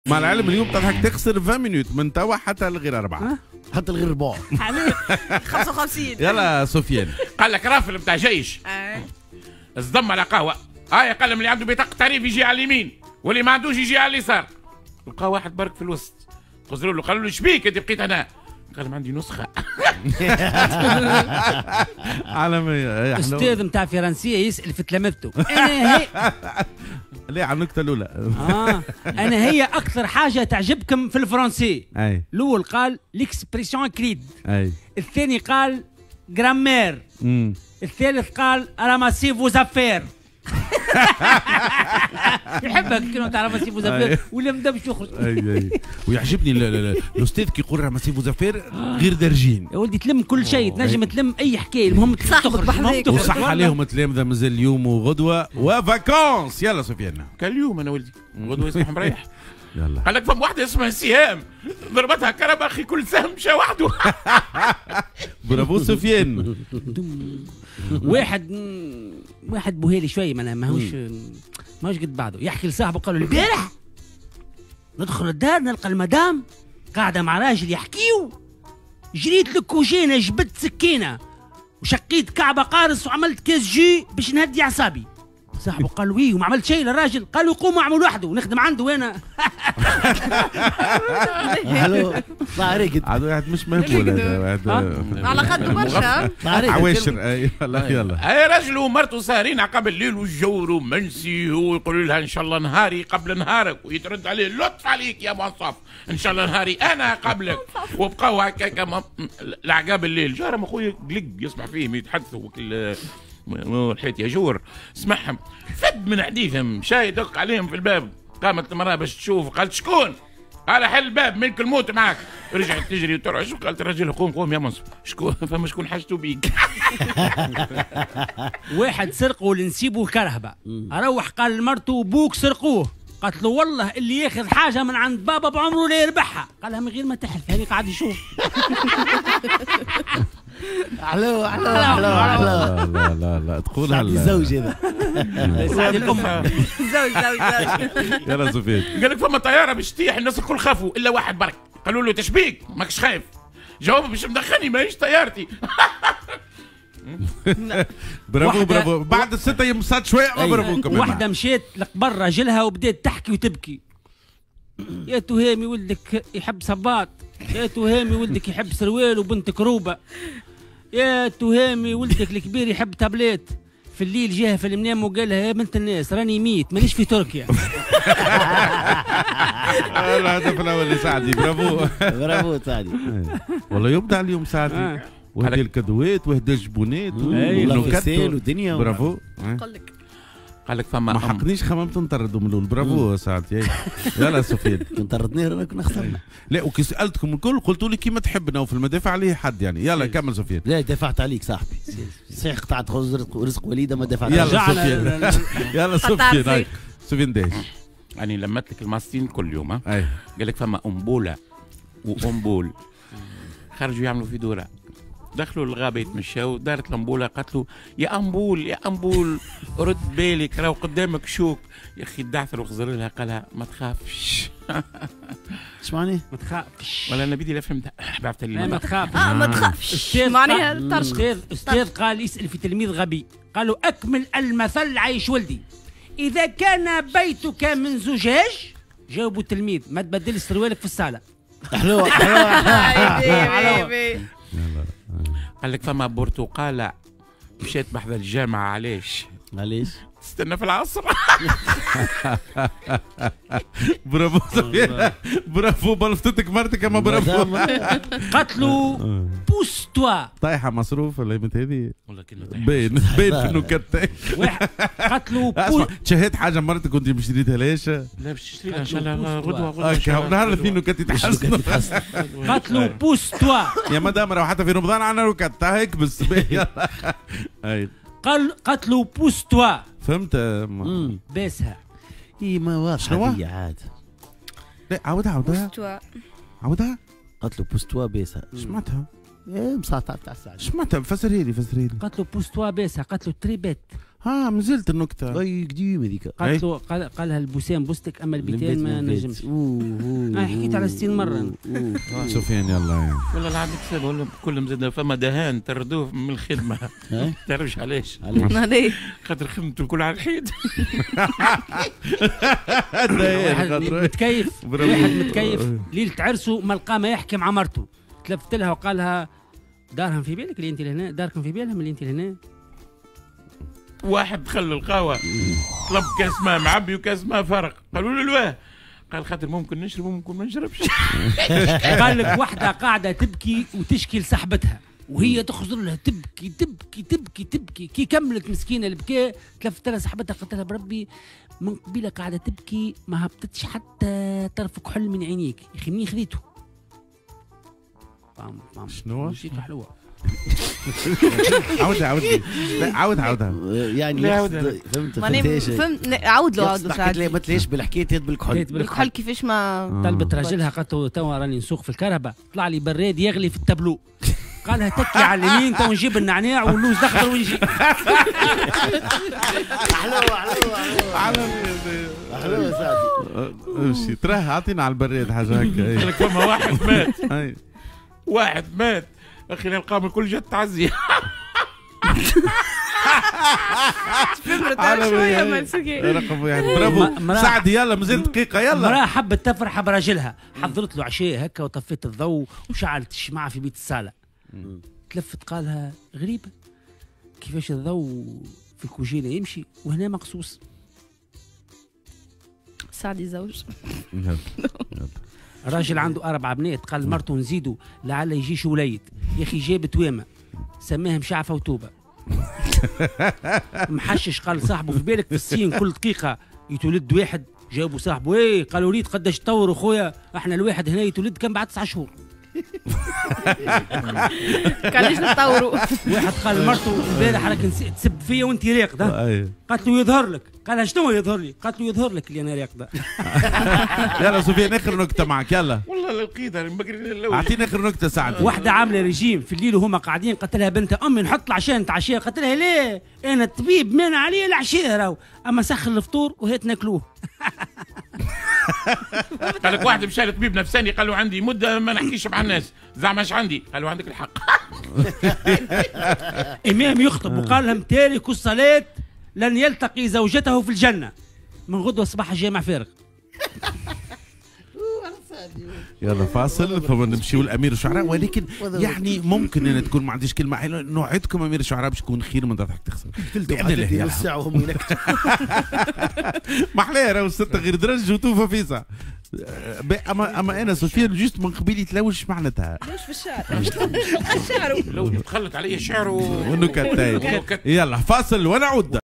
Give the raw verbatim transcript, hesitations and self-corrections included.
مع العلم اليوم تضحك تخسر عشرين مينوت من توا حتى الغير أربعة، حتى الغير ربع. خمسة وخمسين. يلا سفيان. قال لك رافل بتاع جيش اصدم على قهوه، هاي قال اللي عنده بطاقه تعريف يجي على اليمين واللي ما عندوش يجي على اليسار. لقى واحد برك في الوسط، خزروا له قالوا له شبيك انت بقيت هنا؟ قال ما عندي نسخه. عالمية. استاذ نتاع فرنسيه يسال في تلامذته انا هي ليه على النكته الاولى. اه انا هي اكثر حاجه تعجبكم في الفرنسي؟ اي الاول قال ليكسبريسيون كريد، اي الثاني قال جرامير، امم الثالث قال راماسي فوز افير. يحبك كلمة تاع راماسي فوز افير ولا بدا باش يخرج. اي اي ويعجبني الاستاذ كي يقول راماسي فوز افير غير درجين. يا ولدي تلم كل شيء، تنجم تلم اي حكايه، المهم تخرج. وصح عليهم تلامذه مازال اليوم وغدوه وفاكونس. يلا سفيان. كان اليوم انا ولدي غدوه يصبح مريح. يلا قال لك فم واحده اسمها سهام ضربتها كرم اخي كل سهم مشى وحده. برافو سفيان. واحد واحد بوهيلي شويه ما ماهوش ماهوش قد بعضه، يحكي لصاحبه قال له البارح ندخل الدار نلقى المدام قاعده مع راجل يحكيو، جريت للكوجينه جبت سكينه وشقيت كعبه قارص وعملت كاس جي باش نهدي اعصابي. صاحبه قال وي وما عملت شيء للراجل، قال له قوم اعمل وحده ونخدم عنده وانا. حلو طلع راقد. عاد واحد مش مهبول هذا واحد على قد برشا عواشر. اي يلا يلا. اي راجل ومرته ساهرين عقب الليل والجو رومانسي، هو يقول لها ان شاء الله نهاري قبل نهارك، ويترد عليه لطف عليك يا منصف ان شاء الله نهاري انا قبلك. وبقاو هكاك لعقاب الليل. جارهم اخويا قلق يسمع فيهم يتحدثوا وكل الحيط يا جور اسمعهم فد من حديثهم، مشى يدق عليهم في الباب. قامت المراه باش تشوف، قالت شكون؟ قال حل الباب ملك الموت معك. رجعت تجري وترعش وقالت الرجل قوم قوم يا منصف شكون؟ فما شكون حاجته بيك. واحد سرقوا لنسيبه كرهبه، اروح قال لمرته بوك سرقوه، قالت له والله اللي ياخذ حاجه من عند بابا بعمره لا يربحها. قالها من غير ما تحلف، هذه قاعد يشوف. حلو حلو حلو حلو. لا لا لا تقول هلا الزوج هذا. سعد الام. زوج زوج زوج. يلا سفيان. قال لك فما طياره باش تطيح الناس الكل خافوا الا واحد برك. قالوا له تشبيك ماكش خايف؟ جاوب باش مدخلني ماهيش طيارتي. برافو برافو. بعد الستة يمسات شوية برافو كمان. واحدة مشيت لقبر راجلها وبدات تحكي وتبكي. يا تهامي ولدك يحب صباط، يا تهامي ولدك يحب سروال وبنتك روبة، يا تهامي ولدك الكبير يحب تابليت. في الليل جاها في المنام وقال لها يا بنت الناس راني ميت مانيش في تركيا. الهدف الاول لسعدي. برافو برافو سعدي. والله يبدع اليوم سعدي. وهدي الكدوات وهدي الجبونات والفستان والدنيا. برافو. قال لك قال لك فما ما حقنيش خممت نطردوا من الاول. برافو سعدي. يلا سفيان. كنت طردني رانا كنا خسرنا. لا وكي سالتكم الكل قلتوا لي كيما تحبنا وفي المدافع عليه حد يعني. يلا كمل سفيان. لا دافعت عليك صاحبي، صحيح قطعت رزق رزق وليده ما دافعت. يلا سفيان. يلا سفيان. سفيان دايش. يعني لمت لك الماستين كل يوم. ها اي قال لك فما امبوله وامبول خرجوا يعملوا في دوره، دخلوا الغابه يتمشاو، دارت الامبوله قالت له يا امبول يا امبول رد بالك راهو قدامك شوك. يا اخي الدعثر وخزر لها قالها ما تخافش. ايش معناه؟ ما تخافش. ولا انا بدي لا فهمتها. بعثت لي ما تخافش. اه ما تخافش. استاذ معناها قال- طرش. استاذ استاذ قال يسال في تلميذ غبي، قالوا اكمل المثل عايش ولدي، اذا كان بيتك من زجاج، جاوبوا التلميذ ما تبدل سروالك في الصاله. حلو حلو. قال لك فما برتقاله مشيت بحذا الجامعه علاش؟ معليش تستنى في العصر. برافو سفيان. برافو بلفتك مرتك اما برافو. قتلوا بوس توا. طايحه مصروف الايمت هذه والله كنا باين باين في النكت. واحد قتلوا اسمع بوس. تشهيت حاجه مرتك كنت مش شريتها ليش؟ لا باش تشتريها ان شاء الله غدوه اه غدوه. نهار الاثنين نكت يتحسنوا. قتلوا بوس توا. يا مدام راهو حتى في رمضان عندنا نكت هيك بس. يلا اي قال قتلوا بوس توا. فهمت. باسها. اي ما واضحه هي عاد. لا عاودها عاودها مستوى. عاودها. قتلوا بوستوا بيسها. سمعتها ايه مساطع تاع السعد. سمعتها فسرها لي فسرها لي. قتلوا بوس توا باسها، قتلوا تريبات. ها مازلت النكته. اي قديم هذيك. قالت له قال قالها البوسام بوستك اما البيتين ما نجمش. انا حكيت على ستين مره. سفيان يلا يعني. والله العظيم حساب ولا كل مزاد فما دهان تردوه من الخدمه. تعرفش علاش؟ عليه خاطر خدمته الكل على الحيد. واحد متكيف واحد متكيف ليله عرسه ما لقى ما يحكي مع مرته، تلفت لها وقال لها دارهم في بالك اللي انت لهنا، داركم في بالهم اللي انت لهنا. واحد دخل القهوه طلب كاس ماء معبي وكاس ماء فرق، قالوا له الواه، قال خاطر ممكن نشرب وممكن ما نشربش. قال لك واحده قاعده تبكي وتشكي لصاحبتها وهي تخزر لها تبكي تبكي تبكي تبكي، كي كملت مسكينه البكاء تلفت لها صاحبتها قالت لها بربي من قبيله قاعده تبكي ما هبطتش حتى طرف كحل من عينيك يا اخي منين خذيته؟ شنو؟ موسيقى حلوه. عاودها عاودها عاود عاودها يعني فهمت فهمت عاود له عاود له ما تلاقيش بالحكايه بالكحل. بالكحل كيفاش ما طلبت راجلها قالت له توا راني نسوق في الكهرباء طلع لي براد يغلي في التابلو، قالها تكي على اليمين تو نجيب النعناع واللوز الاخضر ونجي. حلوه حلوه حلوه حلوه سعدي. امشي تراه اعطينا على البراد حاجه هكا. قال لك فما واحد مات واحد مات اخي نلقاهم الكل جات تعزيه. شويه ما نسكي رقم واحد برافو سعدي. يلا مازال دقيقه يلا. مراه حبت تفرح براجلها، حضرت له عشاء هكا وطفيت الضوء وشعلت الشمعة في بيت الصالة. تلفت قالها غريبة كيفاش الضوء في الكوجينة يمشي وهنا مقصوص. سعدي زوج. راجل عنده أربع بنات قال مرته نزيدوا لعل يجيش وليد، يا أخي جاب توامة سماهم شعفة وتوبة. محشش قال صاحبه في بالك في الصين كل دقيقة يتولد واحد، جابوا صاحبه ايه قالوا وليد قداش تطور اخويا احنا الواحد هنا يتولد كان بعد تسعة شهور. كان ليش نطوروا. واحد قال مرته امبارح راك تسب فيا وانت راقده، قالت له يظهر لك، قال شنو يظهر لي؟ قالت له يظهر لك اللي انا راقده. يلا سفيان اخر نكته معك يلا. والله لقيتها بكري. اعطيني اخر نكته سعد. واحده عامله ريجيم في الليل وهما قاعدين قالت لها بنتها امي نحط العشاء نتعشى، قالت لها ليه؟ انا الطبيب مانع عليه العشاء راهو، اما سخن الفطور وهات ناكلوه. قال لك واحد مشى لطبيب نفساني قال له عندي مده ما نحكيش مع الناس، زعما اش عندي؟ قال له عندك الحق. امام يخطب وقال لهم تارك الصلاه لن يلتقي زوجته في الجنه، من غدوه صباح الجامع فارغ. يلا فاصل ثم نمشيو لامير الشعراء، ولكن يعني ممكن ان تكون ما عنديش كلمه حلوه نوعدكم امير الشعراء باش يكون خير من ضحك تخسر باذن الله. نص ساعه وهم ينكتوا. ما احلاها راهو ستة غير درج وتوفى فيسا. اما اما انا سفيان جوست من قبيل يتلوش معناتها. لوش في الشعر. لو تخلت علي شعر ونكت. يلا فاصل ونعود.